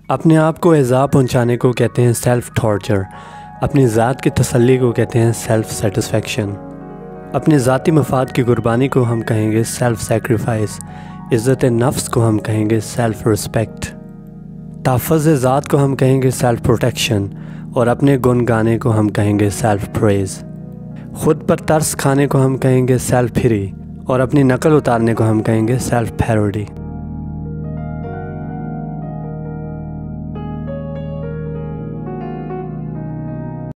अपने आप को इज़ा पहुंचाने को कहते हैं सेल्फ़ टॉर्चर। अपनी ज़ात की तसल्ली को कहते हैं सेल्फ़ सेटिस्फेक्शन। अपने ज़ाती मफाद की कुर्बानी को हम कहेंगे सेल्फ़ सेक्रीफाइस। इज़्ज़त नफ्स को हम कहेंगे सेल्फ़ रिस्पेक्ट। तहफ़्फ़ुज़ ज़ात को हम कहेंगे सेल्फ़ प्रोटेक्शन और अपने गुण गाने को हम कहेंगे सेल्फ़ प्रेज़। ख़ुद पर तरस खाने को हम कहेंगे सेल्फ़ फ्री और अपनी नकल उतारने को हम कहेंगे सेल्फ़ पैरोडी।